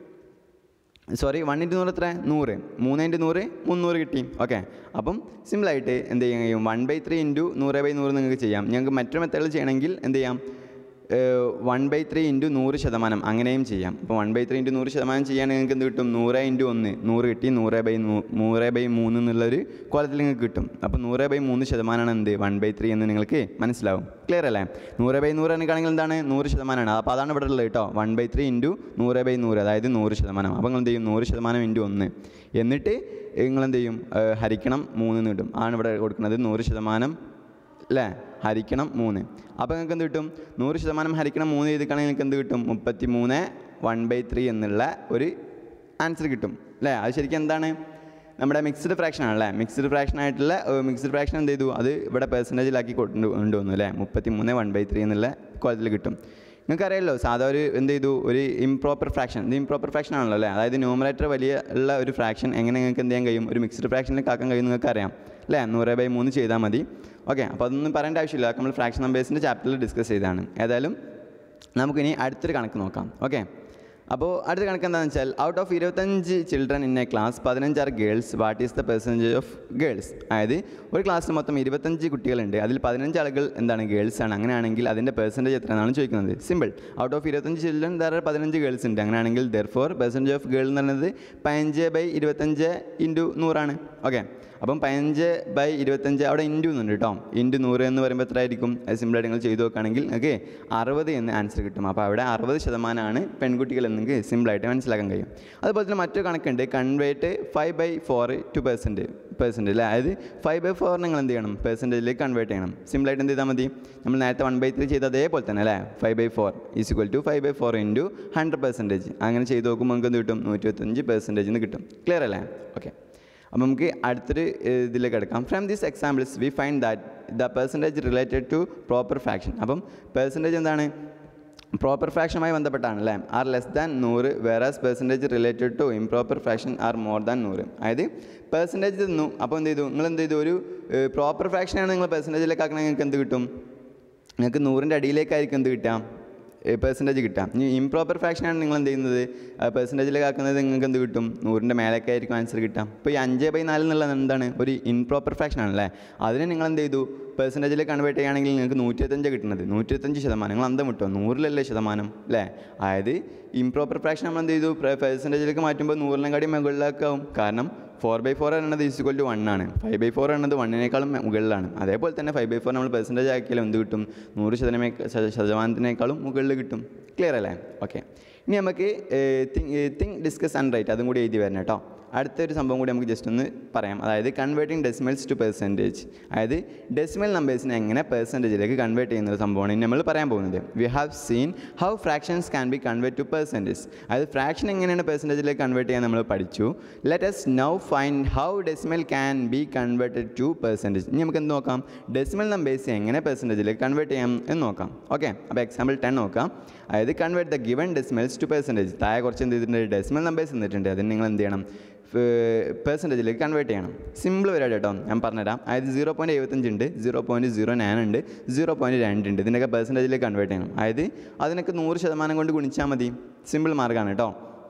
സോറി വൺ ഇൻറ്റു നൂറ് എത്ര, നൂറ്. മൂന്ന് ഇൻറ്റു നൂറ് മുന്നൂറ് കിട്ടി. ഓക്കെ, അപ്പം സിമ്പിളായിട്ട് എന്ത് ചെയ്യാൻ കഴിയും, വൺ ബൈ ത്രീ ഇൻറ്റു നൂറ് ബൈ നൂറ് നിങ്ങൾക്ക് ചെയ്യാം. ഞങ്ങൾക്ക് മറ്റൊരു മെത്തേഡിൽ ചെയ്യണമെങ്കിൽ എന്ത് ചെയ്യാം, വൺ ബൈ ത്രീ ഇൻറ്റു നൂറ് ശതമാനം അങ്ങനെയും ചെയ്യാം. അപ്പോൾ വൺ ബൈ ത്രീ ഇൻറ്റു നൂറ് ശതമാനം ചെയ്യുകയാണെങ്കിൽ നിങ്ങൾക്ക് എന്ത് കിട്ടും, നൂറ് ഇൻറ്റു ഒന്ന് നൂറ് കിട്ടി, നൂറ് ബൈ നൂറ് ബൈ മൂന്ന് എന്നുള്ളൊരു കോലത്തിൽ നിങ്ങൾക്ക് കിട്ടും. അപ്പോൾ നൂറ് ബൈ മൂന്ന് ശതമാനമാണ് എന്ത് വൺ ബൈ ത്രീ എന്ന് നിങ്ങൾക്ക് മനസ്സിലാവും. ക്ലിയർ അല്ലേ. നൂറ് ബൈ നൂറ് എനിക്കാണെങ്കിൽ എന്താണ്, നൂറ് ശതമാനമാണ്. അപ്പോൾ അതാണ് ഇവിടെ ഉള്ളത് കേട്ടോ. വൺ ബൈ ത്രീ ഇൻറ്റു നൂറ് ബൈ നൂറ് അതായത് നൂറ് ശതമാനം. അപ്പോൾ നിങ്ങൾ എന്ത് ചെയ്യും, നൂറ് ശതമാനം ഇൻറ്റു ഒന്ന് എന്നിട്ട് നിങ്ങളെന്ത് ചെയ്യും, ഹരിക്കണം മൂന്ന് കിട്ടും. ആണ് ഇവിടെ കൊടുക്കുന്നത്, നൂറ് ശതമാനം അല്ലേ ഹരിക്കണം മൂന്ന്. അപ്പോൾ നിങ്ങൾക്ക് എന്ത് കിട്ടും, നൂറ് ശതമാനം ഹരിക്കണം മൂന്ന് ചെയ്തിട്ടാണെങ്കിൽ നിങ്ങൾക്ക് എന്ത് കിട്ടും, മുപ്പത്തി മൂന്ന് വൺ ബൈ ത്രീ എന്നുള്ള ഒരു ആൻസർ കിട്ടും അല്ലേ. അത് ശരിക്കും എന്താണ്, നമ്മുടെ മിക്സ്ഡ് ഫ്രാക്ഷൻ ആണല്ലേ. മിക്സ്ഡ് ഫ്രാക്ഷൻ ആയിട്ടുള്ള മിക്സ്ഡ് ഫ്രാക്ഷൻ എന്ത് ചെയ്തു, അത് ഇവിടെ പെർസെൻറ്റേജിലാക്കി കൊണ്ടു കൊണ്ടുവന്നു അല്ലേ. മുപ്പത്തി മൂന്ന് വൺ ബൈ ത്രീ എന്നുള്ള കോലത്തിൽ കിട്ടും. നിങ്ങൾക്കറിയാമല്ലോ സാധാ ഒരു എന്ത് ചെയ്തു, ഒരു ഇംപ്രോപ്പർ ഫ്രാക്ഷൻ, ഇത് ഇംപ്രോപ്പർ ഫ്രാക്ഷൻ ആണല്ലോ അല്ലേ. അതായത് ന്യൂമറേറ്റർ വലിയ ഉള്ള ഒരു ഫ്രാക്ഷൻ എങ്ങനെ നിങ്ങൾക്ക് എന്ത് ചെയ്യാൻ കഴിയും, ഒരു മിക്സ്ഡ് ഫ്രാക്ഷനിലേക്ക് ആക്കാൻ കഴിയും നിങ്ങൾക്ക് അറിയാം അല്ലേ. നൂറ് ബൈ മൂന്ന് ചെയ്താൽ മതി. ഓക്കെ, അപ്പോൾ അതൊന്നും പറയേണ്ട ആവശ്യമില്ല, നമ്മൾ ഫ്രാക്ഷൻ നമ്പേഴ്സിൻ്റെ ചാപ്റ്ററിൽ ഡിസ്കസ് ചെയ്തതാണ്. ഏതായാലും നമുക്കിനി അടുത്തൊരു കണക്ക് നോക്കാം. ഓക്കെ, അപ്പോൾ അടുത്ത കണക്ക് എന്താണെന്ന് വെച്ചാൽ ഔട്ട് ഓഫ് ഇരുപത്തഞ്ച് ചിൽഡ്രൻ ഇൻ എ ക്ലാസ് പതിനഞ്ച് are girls what is the percentage of girls. അതായത് ഒരു ക്ലാസ്സിൽ മൊത്തം ഇരുപത്തഞ്ച് കുട്ടികളുണ്ട്, അതിൽ പതിനഞ്ച് ആളുകൾ എന്താണ് ഗേൾസ് ആണ്. അങ്ങനെയാണെങ്കിൽ അതിൻ്റെ പെർസെൻറ്റേജ് എത്രയാണെന്നാണ് ചോദിക്കുന്നത്. സിമ്പിൾ, ഔട്ട് ഓഫ് ഇരുപത്തഞ്ച് ചിൽഡ്രൻ ദർ പതിനഞ്ച് ഗേൾസ് ഉണ്ട്. അങ്ങനെയാണെങ്കിൽ therefore percentage of girl എന്ന് പറയുന്നത് പതിനഞ്ച് ബൈ ഇരുപത്തഞ്ച് ഇൻറ്റു നൂറാണ്. ഓക്കെ, അപ്പം പതിനഞ്ച് ബൈ ഇരുപത്തഞ്ച് അവിടെ ഇൻറ്റു എന്നുണ്ട് കേട്ടോ. ഇൻറ്റു നൂറ് എന്ന് പറയുമ്പോൾ എത്ര ആയിരിക്കും? അത് സിമ്പിളായിട്ട് നിങ്ങൾ ചെയ്ത് നോക്കുകയാണെങ്കിൽ ഓക്കെ അറുപത് എന്ന് ആൻസർ കിട്ടും. അപ്പോൾ അവിടെ അറുപത് ശതമാനമാണ് പെൺകുട്ടികൾ എന്ന് സിമ്പിളായിട്ട് മനസ്സിലാക്കാൻ കഴിയും. അതുപോലെ തന്നെ മറ്റൊരു കണക്കുണ്ട്, convert five by four to percent percent അല്ലേ. അതായത് ഫൈവ് ബൈ ഫോർ നിങ്ങൾ എന്ത് ചെയ്യണം? പെർസെൻറ്റേജിലേക്ക് കൺവേർട്ട് ചെയ്യണം. സിമ്പിളായിട്ട് എന്ത് ചെയ്താൽ മതി? നമ്മൾ നേരത്തെ വൺ ബൈ ത്രീ ചെയ്ത് അതേപോലെ തന്നെ അല്ലേ. Five by four is equal to five by four into hundred percentage. അങ്ങനെ ചെയ്ത് നോക്കുമ്പോൾ നമുക്ക് എന്ത് കിട്ടും? നൂറ്റി ഇരുപത്തഞ്ച് പെർസെൻറ്റേജ് എന്ന് കിട്ടും. ക്ലിയർ അല്ലേ? ഓക്കെ, അപ്പോൾ നമുക്ക് അടുത്തൊരു ഇതിലേക്ക് എടുക്കാം. From these examples we find that the percentage related to proper fraction. അപ്പം പെർസെൻറ്റേജ് എന്താണ്? പ്രോപ്പർ ഫ്രാക്ഷനുമായി ബന്ധപ്പെട്ടാണ് അല്ലേ. ആർ ലെസ് ദാൻ നൂറ് whereas percentage related to improper fraction are more than നൂറ്. അതായത് പെർസെൻറ്റേജ് തന്നു, അപ്പോൾ എന്ത് ചെയ്തു? നിങ്ങൾ എന്ത് ചെയ്തു? ഒരു പ്രോപ്പർ ഫ്രാക്ഷനാണ് നിങ്ങൾ പെർസെൻറ്റേജിലേക്ക് ആക്കണമെങ്കിൽ നിങ്ങൾക്ക് എന്ത് കിട്ടും? നിങ്ങൾക്ക് നൂറിൻ്റെ അടിയിലേക്കായിരിക്കും എന്ത് കിട്ടാം? പെർസെൻറ്റേജ് കിട്ടാം. ഇനി ഇംപ്രോപ്പർ ഫ്രാക്ഷനാണ് നിങ്ങൾ എന്ത് ചെയ്യുന്നത്? പെർസെൻറ്റേജിലേക്ക് ആക്കുന്നത് നിങ്ങൾക്ക് എന്ത് കിട്ടും? നൂറിൻ്റെ മേലേക്ക് ആയിരിക്കും ആൻസർ കിട്ടാം. ഇപ്പോൾ ഈ അഞ്ച് ബൈ നാല് എന്നുള്ളത് എന്താണ്? ഒരു ഇംപ്രോപ്പർ ഫ്രാക്ഷൻ ആണല്ലേ. അതിനെ നിങ്ങൾ എന്ത് ചെയ്തു? പെർസെൻറ്റേജിലേക്ക് കൺവേർട്ട് ചെയ്യുകയാണെങ്കിൽ നിങ്ങൾക്ക് നൂറ്റിയത്തഞ്ച് കിട്ടുന്നത്. നൂറ്റിയത്തഞ്ച് ശതമാനം നിങ്ങൾ അന്തം വിട്ടോ, നൂറിലല്ലേ ശതമാനം അല്ലേ. അതായത് ഇംപ്രോപ്പർ ഫ്രാക്ഷൻ നമ്മൾ എന്ത് ചെയ്തു? പെർസെൻറ്റേജിലേക്ക് മാറ്റുമ്പോൾ നൂറിനെക്കാട്ടി മുകളിലേക്കാവും. കാരണം ഫോർ ബൈ ഫോർ എന്നത് ഈസ് ഈക്വൽ ടു വൺ ആണ്. ഫൈവ് ബൈ ഫോർ എന്നത് വണ്ണിനേക്കാളും മുകളിലാണ്. അതേപോലെ തന്നെ ഫൈവ് ബൈ ഫോർ നമ്മൾ പെർസെൻറ്റേജ് ആക്കിയാലും എന്ത് കിട്ടും? നൂറ് ശതമാനം ശതമാനത്തിനേക്കാളും മുകളിൽ കിട്ടും. ക്ലിയർ അല്ലേ? ഓക്കെ, ഇനി നമുക്ക് think think discuss and write അതും കൂടി എഴുതി വരണം കേട്ടോ. അടുത്തൊരു സംഭവം കൂടി നമുക്ക് ജസ്റ്റ് ഒന്ന് പറയാം. അതായത് കൺവേർട്ടിങ് ഡെസിമൽസ് ടു പെർസെൻറ്റേജ്. അതായത് ഡെസിമൽ നമ്പേഴ്സിനെ എങ്ങനെ പെർസെൻറ്റേജിലേക്ക് കൺവേർട്ട് ചെയ്യുന്ന ഒരു സംഭവമാണ് ഇനി നമ്മൾ പറയാൻ പോകുന്നത്. We have seen how fractions can be convert to percentage. അതായത് ഫ്രാക്ഷൻ എങ്ങനെയാണ് പെർസെൻറ്റേജിലേക്ക് കൺവേർട്ട് ചെയ്യാൻ നമ്മൾ പഠിച്ചു. Let us now find how decimal can be converted to percentage. ഇനി നമുക്ക് എന്ത് നോക്കാം? ഡെസിമൽ നമ്പേഴ്സ് എങ്ങനെ പെർസെൻറ്റേജിലേക്ക് കൺവേർട്ട് ചെയ്യാം എന്ന് നോക്കാം. ഓക്കെ, അപ്പോൾ എക്സാമ്പിൾ ടെൻ നോക്കാം. അതായത് convert the given decimals to percentage. താഴെ കുറച്ച് എന്ത് ചെയ്തിട്ടുണ്ട്? ഡെസിമൽ നമ്പേഴ്സ് തന്നിട്ടുണ്ട്. അതിന് നിങ്ങൾ എന്ത് ചെയ്യണം? പെർസെൻറ്റേജിലേക്ക് കൺവേർട്ട് ചെയ്യണം. സിമ്പിൾ പരിപാടി കേട്ടോ, ഞാൻ പറഞ്ഞുതരാം. അതായത് സീറോ പോയിൻറ്റ് എഴുപത്തഞ്ച് ഉണ്ട്, സീറോ പോയിൻറ്റ് സീറോ നയൻ ഉണ്ട്, സീറോ പോയിൻറ്റ് രണ്ട് ഉണ്ട്. ഇതിനൊക്കെ പെർസെൻറ്റേജിലേക്ക് കൺവേർട്ട് ചെയ്യണം. അതായത് അതിനൊക്കെ നൂറ് ശതമാനം കൊണ്ട് ഗുണിച്ചാൽ മതി. സിമ്പിൾ മാർഗ്ഗമാണ് കേട്ടോ.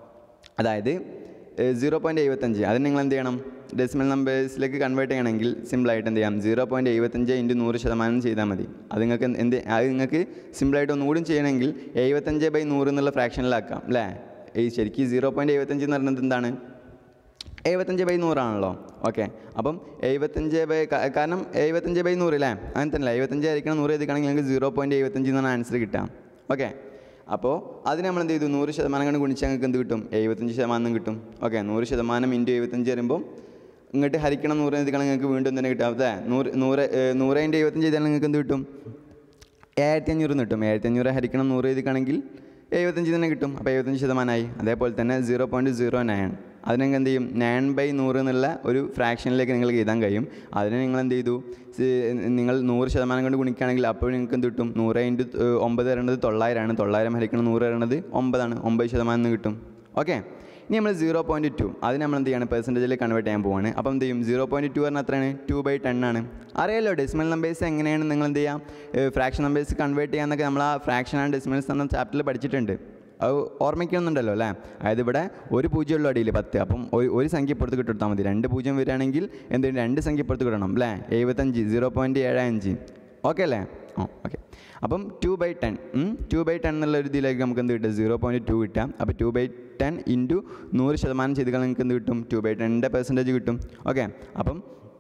അതായത് സീറോ പോയിൻറ്റ് എഴുപത്തഞ്ച് അതിന് നിങ്ങൾ എന്ത് ചെയ്യണം? ഡെസിമൽ നമ്പേഴ്സിലേക്ക് കൺവേർട്ട് ചെയ്യണമെങ്കിൽ സിമ്പിളായിട്ട് എന്ത് ചെയ്യാം? സീറോ പോയിൻറ്റ് എഴുപത്തഞ്ച് ഇൻറ്റു നൂറ് ശതമാനം ചെയ്താൽ മതി. അത് നിങ്ങൾക്ക് എന്ത് അത് നിങ്ങൾക്ക് സിമ്പിളായിട്ട് ഒന്നുകൂടി ചെയ്യണമെങ്കിൽ എഴുപത്തഞ്ച് ബൈ നൂറ് എന്നുള്ള ഫ്രാക്ഷനിലാക്കാം അല്ലേ. ഈ ശരിക്കും സീറോ പോയിൻറ്റ് എഴുപത്തഞ്ച് എന്ന് പറയുന്നത് എന്താണ്? എഴുപത്തഞ്ച് ബൈ നൂറാണല്ലോ. ഓക്കെ, അപ്പം എഴുപത്തഞ്ച് ബൈ കാരണം എഴുപത്തഞ്ച് ബൈ നൂറ് അല്ലേ, അങ്ങനെ തന്നെ എഴുപത്തഞ്ച് ആയിരിക്കണം. നൂറ് എഴുതിക്കണമെങ്കിൽ നിങ്ങൾക്ക് സീറോ പോയിൻറ്റ് എഴുപത്തഞ്ച് എന്നാണ് ആൻസർ കിട്ടാം. ഓക്കെ, അപ്പോൾ അതിന് നമ്മൾ എന്ത് ചെയ്തു? നൂറ് ശതമാനം കൊണ്ട് ഗുണിച്ചാൽ നിങ്ങൾക്ക് എന്ത് കിട്ടും? എഴുപത്തഞ്ച് ശതമാനം കിട്ടും. ഓക്കെ, നൂറ് ശതമാനം ഇൻറ്റു എഴുപത്തഞ്ച് വരുമ്പോൾ ഇങ്ങോട്ട് ഹരിക്കണം നൂറ് എഴുതിക്കണം നിങ്ങൾക്ക് വീണ്ടും തന്നെ കിട്ടും. അതെ, നൂറ് നൂറ് നൂറ് ഇൻറ്റു എഴുപത്തഞ്ച് ചെയ്താൽ നിങ്ങൾക്ക് എന്ത് കിട്ടും? ഏഴായിരത്തി അഞ്ഞൂറ് കിട്ടും. ഏഴായിരത്തി അഞ്ഞൂറ് ഹരിക്കണം നൂറ് എഴുതിക്കണമെങ്കിൽ എഴുപത്തഞ്ച് തന്നെ കിട്ടും. അപ്പോൾ എഴുപത്തഞ്ച് ശതമാനമായി. അതേപോലെ തന്നെ സീറോ പോയിൻറ്റ് സീറോ നയൻ അതിനെങ്കിൽ എന്ത് ചെയ്യും? നയൻ ബൈ നൂറ് എന്നുള്ള ഒരു ഫ്രാക്ഷനിലേക്ക് നിങ്ങൾക്ക് എഴുതാൻ കഴിയും. അതിന് നിങ്ങൾ എന്ത് ചെയ്തു? നിങ്ങൾ നൂറ് ശതമാനം കൊണ്ട് ഗുണിക്കുകയാണെങ്കിൽ അപ്പോൾ നിങ്ങൾക്ക് എന്ത് കിട്ടും? നൂറ് ഇൻറ്റു ഒമ്പത് വരേണ്ടത് തൊള്ളായിരമാണ്. തൊള്ളായിരം ഹരിക്കണം നൂറ് വരേണ്ടത് ഒമ്പതാണ്. ഒമ്പത് ശതമാനം എന്ന് കിട്ടും. ഓക്കെ, ഇനി നമ്മൾ സീറോ പോയിൻറ്റ് ടു അതിന് നമ്മൾ എന്ത് ചെയ്യണം? പെർസെൻറ്റേജിലേക്ക് കൺവേർട്ട് ചെയ്യാൻ പോവാണ്. അപ്പോൾ എന്ത് ചെയ്യും? സീറോ പോയിൻറ്റ് ടു പറഞ്ഞാൽ എത്രയാണ്? ടു ബൈ ടെൻ ആണ്. അറിയാലോ ഡെസിമൽ നമ്പേഴ്സ് എങ്ങനെയാണ് നിങ്ങൾ എന്ത് ചെയ്യാം? ഫ്രാക്ഷൻ നമ്പേഴ്സ് കൺവേർട്ട് ചെയ്യാന്നൊക്കെ നമ്മൾ ആ ഫ്രാക്ഷൻ ആൻഡ് ഡെസിമൽസ് എന്ന ചാപ്റ്ററിൽ പഠിച്ചിട്ടുണ്ട്. അത് ഓർമ്മിക്കുന്നുണ്ടല്ലോ അല്ലേ. അതായത് ഇവിടെ ഒരു പൂജ്യമുള്ള അടിയിൽ പത്ത്, അപ്പം ഒരു ഒരു സംഖ്യ പുറത്ത് കിട്ടിയെടുത്താൽ മതി. രണ്ട് പൂജ്യം വരികയാണെങ്കിൽ എന്തെങ്കിലും രണ്ട് സംഖ്യ പുറത്ത് കിട്ടണം അല്ലേ. എഴുപത്തഞ്ച് സീറോ പോയിൻറ്റ് ഏഴ് അഞ്ച് ഓക്കെ അല്ലേ. ഓ ഓക്കെ, അപ്പം two by ten two by ten എന്നുള്ള ഒരു ഇതിലേക്ക് നമുക്ക് എന്ത് കിട്ടും? സീറോ പോയിൻറ്റ് ടു കിട്ടാം. അപ്പോൾ ടു ബൈ ടെൻ ഇൻറ്റു നൂറ് ശതമാനം ചെയ്തുകൾ നിങ്ങൾക്ക് എന്ത് കിട്ടും? ടു ബൈ ടെൻ്റെ പെർസെൻറ്റേജ് കിട്ടും. ഓക്കെ, അപ്പം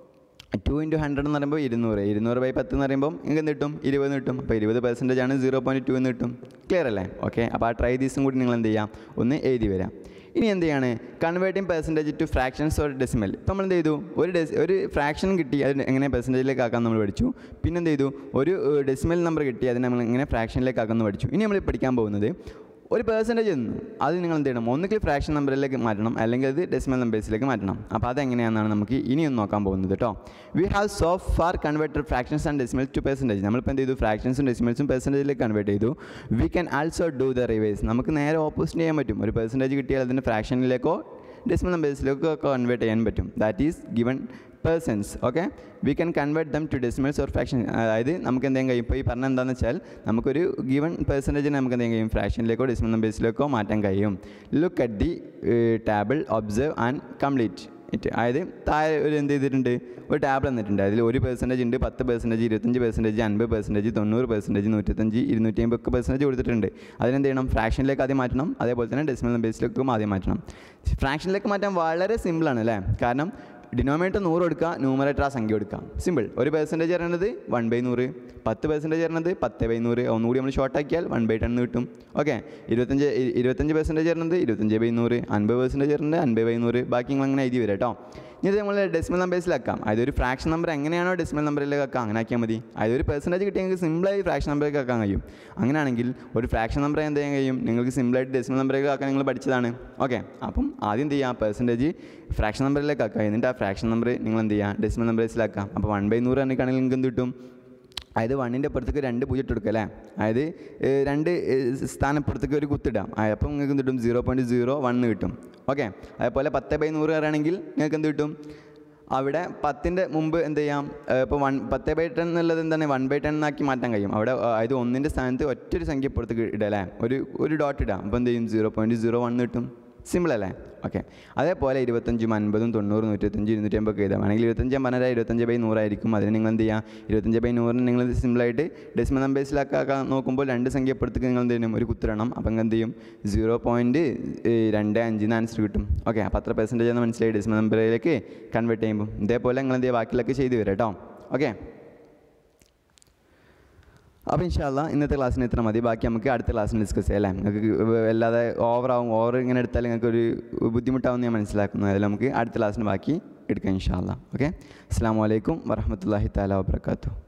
ടു ഇൻറ്റു ഹൺഡ്രഡ് എന്ന് പറയുമ്പോൾ ഇരുന്നൂറ് ഇരുന്നൂറ് ബൈ പത്ത് എന്ന് പറയുമ്പോൾ നിങ്ങൾക്ക് എന്ത് കിട്ടും? ഇരുപത് കിട്ടും. അപ്പോൾ ഇരുപത് പെർസെൻറ്റേജ് ആണ് സീറോ പോയിൻറ്റ് ടു എന്ന് കിട്ടും. ക്ലിയർ അല്ലേ? ഓക്കെ, അപ്പോൾ ആ ട്രൈ ദീസും കൂടി നിങ്ങൾ എന്ത് ചെയ്യാം? ഒന്ന് എഴുതി വരാം. ഇനി എന്ത് ചെയ്യാണ്? Converting percentage to fractions or decimal. ഇപ്പോൾ നമ്മൾ എന്ത് ചെയ്തു? ഒരു ഡെസി ഒരു ഫ്രാക്ഷൻ കിട്ടി, അത് എങ്ങനെ പെർസെൻറ്റേജിലേക്ക് ആക്കാൻ നമ്മൾ പഠിച്ചു. പിന്നെ എന്ത് ചെയ്തു? ഒരു ഡെസിമൽ നമ്പർ കിട്ടി, അതിനെ നമ്മൾ എങ്ങനെ ഫ്രാക്ഷനിലേക്ക് ആക്കാമെന്ന് പഠിച്ചു. ഇനി നമ്മൾ പഠിക്കാൻ പോകുന്നത് ഒരു പെർസെൻറ്റേജ് തന്നു, അത് നിങ്ങൾ എന്ത് ചെയ്യണം? ഒന്നുകിൽ ഫ്രാക്ഷൻ നമ്പറിലേക്ക് മാറ്റണം, അല്ലെങ്കിൽ അത് ഡെസിമൽ നമ്പേഴ്സിലേക്ക് മാറ്റണം. അപ്പോൾ അതെങ്ങനെയാണെന്നാണ് നമുക്ക് ഇനിയൊന്ന് നോക്കാൻ പോകുന്നത് കേട്ടോ. We have so far converted fractions and decimals to percentage. നമ്മളിപ്പോൾ എന്ത് ചെയ്തു? ഫ്രാക്ഷൻസും ഡെസിമൽസും പെർസെൻറ്റേജിലേക്ക് കൺവേർട്ട് ചെയ്തു. We can also do the reverse. നമുക്ക് നേരെ ഓപ്പോസിറ്റ് ചെയ്യാൻ പറ്റും. ഒരു പെർസെൻറ്റേജ് കിട്ടിയാൽ അതിന് ഫ്രാക്ഷനിലേക്കോ ഡെസിമൽ നമ്പേഴ്സിലേക്കോ കൺവേർട്ട് ചെയ്യാൻ പറ്റും. That is given percents. Okay, we can convert them to decimals or fraction. അതായത് നമുക്ക് എന്തെങ്കിലും കഴിയും, ഇപ്പോൾ ഈ പറഞ്ഞ എന്താണെന്ന് വെച്ചാൽ നമുക്കൊരു ഗിവൺ പെർസെൻറ്റേജിന് നമുക്ക് എന്തെങ്കിലും കഴിയും ഫ്രാക്ഷനിലേക്കോ ഡെസിമൽ നമ്പേഴ്സിലേക്കോ മാറ്റാൻ കഴിയും. Look at the table, observe and complete it. അതായത് താഴെ ഒരു എന്ത് ചെയ്തിട്ടുണ്ട്, ഒരു ടാബിൾ തന്നിട്ടുണ്ട്. അതിൽ ഒരു പെർസെൻറ്റേജ് ഉണ്ട്, പത്ത് പെർസെൻറ്റേജ്, ഇരുപത്തഞ്ച് പെർസെൻറ്റേജ്, അൻപത് പെർസെൻറ്റേജ്, തൊണ്ണൂറ് പെർസെൻറ്റേജ്, നൂറ്റത്തഞ്ച്, ഇരുന്നൂറ്റി അമ്പത് ഒക്കെ പെർസെൻറ്റേജ് കൊടുത്തിട്ടുണ്ട്. അതിനെന്ത് ചെയ്യണം, ഫ്രാക്ഷനിലേക്ക് ആദ്യം മാറ്റണം, അതേപോലെ തന്നെ ഡെസിമൽ നമ്പേഴ്സിലേക്കും ആദ്യം മാറ്റണം. ഫ്രാക്ഷനിലേക്ക് മാറ്റാൻ വളരെ സിമ്പിളാണ് അല്ലേ, കാരണം ഡിനോമിനേറ്റർ നൂറ് കൊടുക്കുക, ന്യൂമറേറ്റർ ആ സംഖ്യ കൊടുക്കുക, സിമ്പിൾ. ഒരു പെർസെൻറ്റേജ് പറയുന്നത് വൺ ബൈ നൂറ്, പത്ത് പെർസെൻറ്റേജ് പറയുന്നത് പത്ത് ബൈ നൂറ്, ഒന്നുകൂടി നമ്മൾ ഷോർട്ട് ആക്കിയാൽ വൺ ബൈ ടെൻ കിട്ടും. ഓക്കെ, ഇരുപത്തഞ്ച് ഇരുപത്തഞ്ച് പെർസെൻറ്റേജ് പറയുന്നത് ഇരുപത്തഞ്ച് ബൈ നൂറ്, അൻപത് പെർസെൻറ്റേജ് പറയുന്നത് അൻപത് ബൈ നൂറ്, ബാക്കി നിങ്ങൾ അങ്ങനെ എഴുതി വരാം കേട്ടോ. ഇനി ഇത് നമ്മൾ ഡെസിമൽ നമ്പേഴ്സിലാക്കാം. അതായത് ഒരു ഫ്രാക്ഷൻ നമ്പർ എങ്ങനെയാണോ ഡെസിമൽ നമ്പറിലേക്ക് ആക്കാം അങ്ങനെ ആക്കിയാൽ മതി. അതായത് ഒരു പെർസെൻറ്റേജ് കിട്ടിയെങ്കിൽ സിമ്പിളായി ഫ്രാക്ഷൻ നമ്പറിലേക്ക് ആക്കാൻ കഴിയും. അങ്ങനെയാണെങ്കിൽ ഒരു ഫ്രാക്ഷൻ നമ്പർ എന്ത് ചെയ്യാൻ കഴിയും, നിങ്ങൾക്ക് സിമ്പിളായിട്ട് ഡെസിമൽ നമ്പറിലേക്ക് ആക്കാൻ നിങ്ങൾ പഠിച്ചതാണ്. ഓക്കെ, അപ്പം ആദ്യം എന്ത് ചെയ്യുക, പെർസെൻറ്റേജ് ഫ്രാക്ഷൻ നമ്പറിലേക്ക് ആക്കുക, എന്നിട്ട് ആ ഫ്രാക്ഷൻ നമ്പർ നിങ്ങൾ എന്ത് ചെയ്യുക, ഡെസിമൽ നമ്പേഴ്സിലാക്കാം. അപ്പോൾ വൺ ബൈ നൂറ് ആണെങ്കിൽ നിങ്ങൾക്ക് എന്ത് കിട്ടും, അതായത് വണ്ണിൻ്റെ അപ്പുറത്തേക്ക് രണ്ട് പൂജ്യം ഇട്ട് കൊടുക്കുക അല്ലേ, അതായത് രണ്ട് സ്ഥാനപ്പുറത്തേക്ക് ഒരു കുത്തിടാം, അപ്പം നിങ്ങൾക്ക് എന്ത് കിട്ടും, സീറോ പോയിൻറ്റ് സീറോ വണ്ണ് കിട്ടും. ഓക്കെ, അതേപോലെ പത്ത് ബൈ നൂറ് പറയുകയാണെങ്കിൽ നിങ്ങൾക്ക് എന്ത് കിട്ടും, അവിടെ പത്തിൻ്റെ മുമ്പ് എന്ത് ചെയ്യാം, ഇപ്പോൾ വൺ പത്ത് ബൈ ടെൻ എന്നുള്ളത് എന്താണ് വൺ ബൈ ടെൻ എന്നാക്കി മാറ്റാൻ കഴിയും. അവിടെ അതായത് ഒന്നിൻ്റെ സ്ഥാനത്ത് ഒറ്റൊരു സംഖ്യ പുറത്തേക്ക് ഇടുക അല്ലേ, ഒരു ഒരു ഡോട്ട് ഇടാം, അപ്പോൾ എന്ത് ചെയ്യും, സീറോ പോയിൻറ്റ് സീറോ വണ്ണ് കിട്ടും. സിമ്പിൾ അല്ലേ. ഓക്കെ, അതേപോലെ ഇരുപത്തഞ്ചും അൻപതും തൊണ്ണൂറ് നൂറ്റത്തഞ്ച് ഇരുന്നൂറ്റി അമ്പതൊക്കെ എഴുതാം. ആണെങ്കിൽ ഇരുപത്തഞ്ച് പറഞ്ഞാൽ ഇരുപത്തഞ്ച് ബൈ നൂറായിരിക്കും. അതിന് നിങ്ങൾ എന്ത് ചെയ്യുക, ഇരുപത്തഞ്ച് ബൈ നൂറിന് നിങ്ങൾ സിമ്പിളായിട്ട് ഡെസിമൽ നമ്പേഴ്സിലാക്കാൻ നോക്കുമ്പോൾ രണ്ട് സംഖ്യ അപ്പുറത്തേക്ക് നിങ്ങൾ എന്ത് ചെയ്യണം, ഒരു കുത്തിടണം. അപ്പം എന്ത് ചെയ്യും, സീറോ പോയിൻറ്റ് രണ്ട് അഞ്ചിന് ആൻസർ കിട്ടും. ഓക്കെ, അപ്പോൾ അത്ര പെർസെൻറ്റേജ് എന്ന് മനസ്സിലായി ഡെസിമൽ നമ്പറിലേക്ക് കൺവേർട്ട് ചെയ്യുമ്പോൾ. ഇതേപോലെ നിങ്ങൾ എന്ത് ചെയ്യുക, ബാക്കിലൊക്കെ ചെയ്ത് വരാം കേട്ടോ. ഓക്കെ, അപ്പോൾ ഇൻഷാ അല്ലാഹ് ഇന്നത്തെ ക്ലാസ്സിന് ഇത്ര മതി. ബാക്കി നമുക്ക് അടുത്ത ക്ലാസ്സിന് ഡിസ്കസ് ചെയ്യാം അല്ലേ. നിങ്ങൾക്ക് അല്ലാതെ ഓവറാവും, ഓവർ ഇങ്ങനെ എടുത്താൽ നിങ്ങൾക്കൊരു ബുദ്ധിമുട്ടാവും ഞാൻ മനസ്സിലാക്കുന്നു. അതിൽ നമുക്ക് അടുത്ത ക്ലാസ്സിന് ബാക്കി എടുക്കാം ഇൻഷാ അല്ലാഹ്. ഓക്കെ, അസ്സലാമു അലൈക്കും വറഹ്മത്തുള്ളാഹി തആല വബറകാതുഹു.